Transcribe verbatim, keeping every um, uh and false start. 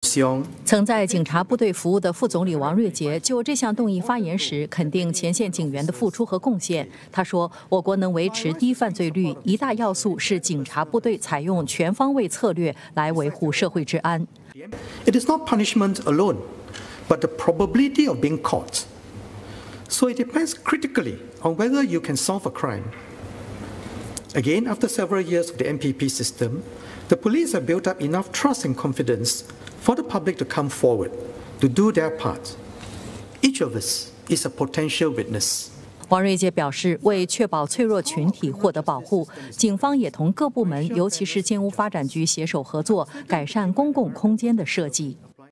corrupción。 曾在警察部队服务的副总理王瑞杰就这项动议发言时，肯定前线警员的付出和贡献。他说，我国能维持低犯罪率，一大要素是警察部队采用全方位策略来维护社会治安。 It is not punishment alone, but the probability of being caught. So it depends critically on whether you can solve a crime. Again, after several years of the M P P system, the police have built up enough trust and confidence for the public to come forward, to do their part. Each of us is a potential witness. 王瑞杰表示，为确保脆弱群体获得保护，警方也同各部门，尤其是建屋发展局携手合作，改善公共空间的设计。